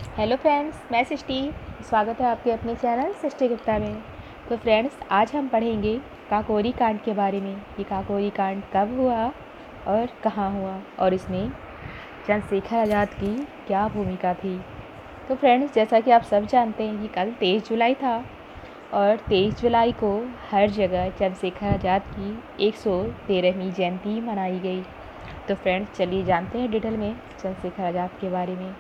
Hello friends, मैं सृष्टि। स्वागत है आपके अपने चैनल सृष्टि गुप्ता में। तो फ्रेंड्स, आज हम पढ़ेंगे काकोरी कांड के बारे में। ये काकोरी कांड कब हुआ और कहाँ हुआ और इसमें चंद्रशेखर आज़ाद की क्या भूमिका थी। तो फ्रेंड्स, जैसा कि आप सब जानते हैं कि कल 23 जुलाई था और 23 जुलाई को हर जगह चंद्रशेखर आज़ाद की 113वीं जयंती मनाई गई। तो फ्रेंड्स, चलिए जानते हैं डिटेल में चंद्रशेखर आज़ाद के बारे में।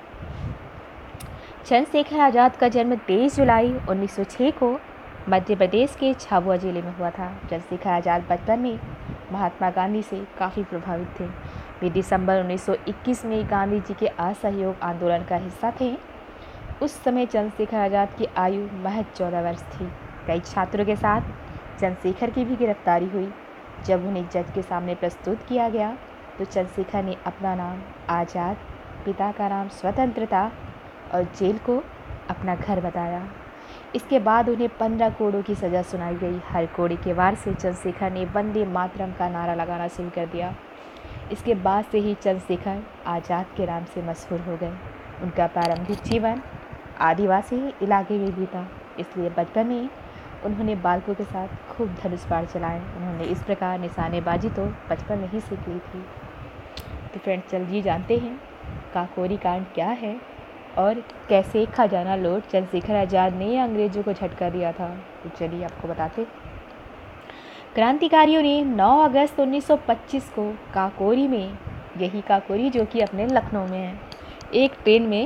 चंद्रशेखर आज़ाद का जन्म 23 जुलाई 1906 को मध्य प्रदेश के झाबुआ जिले में हुआ था। चंद्रशेखर आज़ाद बचपन में महात्मा गांधी से काफ़ी प्रभावित थे। वे दिसंबर 1921 में गांधी जी के असहयोग आंदोलन का हिस्सा थे। उस समय चंद्रशेखर आज़ाद की आयु महज 14 वर्ष थी। कई छात्रों के साथ चंद्रशेखर की भी गिरफ्तारी हुई। जब उन्हें जज के सामने प्रस्तुत किया गया तो चंद्रशेखर ने अपना नाम आज़ाद, पिता का नाम स्वतंत्रता और जेल को अपना घर बताया। इसके बाद उन्हें 15 कोड़ों की सज़ा सुनाई गई। हर कोड़े के वार से चंद्रशेखर ने वंदे मातरम का नारा लगाना शुरू कर दिया। इसके बाद से ही चंद्रशेखर आज़ाद के नाम से मशहूर हो गए। उनका प्रारंभिक जीवन आदिवासी इलाके में बीता, इसलिए बचपन में उन्होंने बालकों के साथ खूब धनुष बाण चलाए। उन्होंने इस प्रकार निशानेबाजी तो बचपन में ही सीख ली थी। तो फ्रेंड्स, चलिए जानते हैं काकोरी कांड क्या है और कैसे खजाना लूट चंद्रशेखर आज़ाद ने अंग्रेजों को झटका दिया था। तो चलिए आपको बताते। क्रांतिकारियों ने 9 अगस्त 1925 को काकोरी में, यही काकोरी जो कि अपने लखनऊ में है, एक ट्रेन में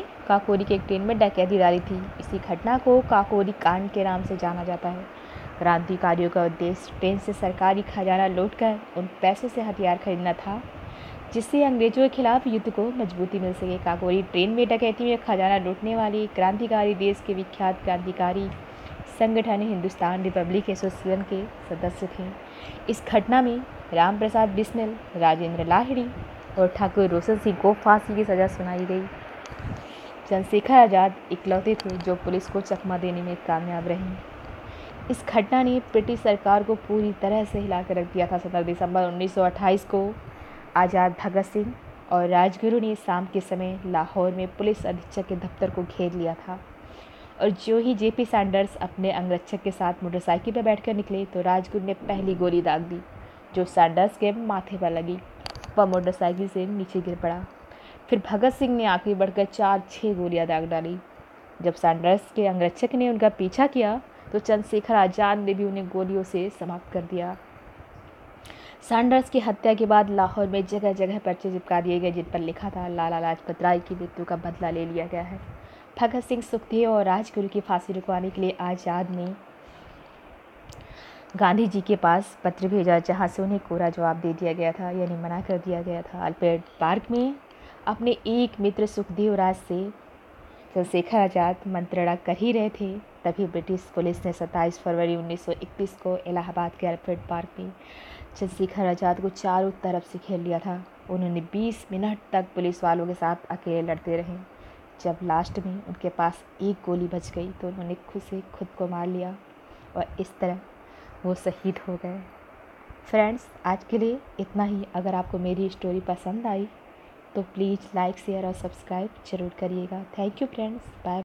डकैती डाली थी। इसी घटना को काकोरी कांड के नाम से जाना जाता है। क्रांतिकारियों का उद्देश्य ट्रेन से सरकारी खजाना लूटकर उन पैसों से हथियार खरीदना था जिससे अंग्रेजों के खिलाफ युद्ध को मजबूती मिल सके। काकोरी ट्रेन में डकैती में खजाना लूटने वाले क्रांतिकारी देश के विख्यात क्रांतिकारी संगठन हिंदुस्तान रिपब्लिक एसोसिएशन के सदस्य थे। इस घटना में राम प्रसाद बिस्मिल, राजेंद्र लाहिड़ी और ठाकुर रोशन सिंह को फांसी की सज़ा सुनाई गई। चंद्रशेखर आज़ाद इकलौते थे जो पुलिस को चकमा देने में कामयाब रहे। इस घटना ने ब्रिटिश सरकार को पूरी तरह से हिला कर रख दिया था। 17 दिसंबर 1928 को आज़ाद, भगत सिंह और राजगुरु ने शाम के समय लाहौर में पुलिस अधीक्षक के दफ्तर को घेर लिया था और जो ही जेपी सैंडर्स अपने अंगरक्षक के साथ मोटरसाइकिल पर बैठकर निकले तो राजगुरु ने पहली गोली दाग दी जो सैंडर्स के माथे पर लगी। वह मोटरसाइकिल से नीचे गिर पड़ा। फिर भगत सिंह ने आगे बढ़कर 4-6 गोलियां दाग डाली। जब सैंडर्स के अंगरक्षक ने उनका पीछा किया तो चंद्रशेखर आज़ाद ने भी उन्हें गोलियों से समाप्त कर दिया। सैंडर्स की हत्या के बाद लाहौर में जगह जगह पर्चे चिपका दिए गए जिन पर लिखा था लाला लाजपत राय की मृत्यु का बदला ले लिया गया है। भगत सिंह, सुखदेव और राजगुरु की फांसी रुकवाने के लिए आज़ाद ने गांधी जी के पास पत्र भेजा जहां से उन्हें कोरा जवाब दे दिया गया था, यानी मना कर दिया गया था। अल्फ्रेड पार्क में अपने एक मित्र सुखदेव राज से चंद्रशेखर आज़ाद मंत्रणा कर ही रहे थे, तभी ब्रिटिश पुलिस ने 27 फरवरी 1921 को इलाहाबाद के अल्फ्रेड पार्क में चंद्रशेखर आज़ाद को चारों तरफ से घेर लिया था। उन्होंने 20 मिनट तक पुलिस वालों के साथ अकेले लड़ते रहे। जब लास्ट में उनके पास एक गोली बच गई तो उन्होंने खुद को मार लिया और इस तरह वो शहीद हो गए। फ्रेंड्स, आज के लिए इतना ही। अगर आपको मेरी स्टोरी पसंद आई तो प्लीज़ लाइक, शेयर और सब्सक्राइब ज़रूर करिएगा। Thank you friends, bye.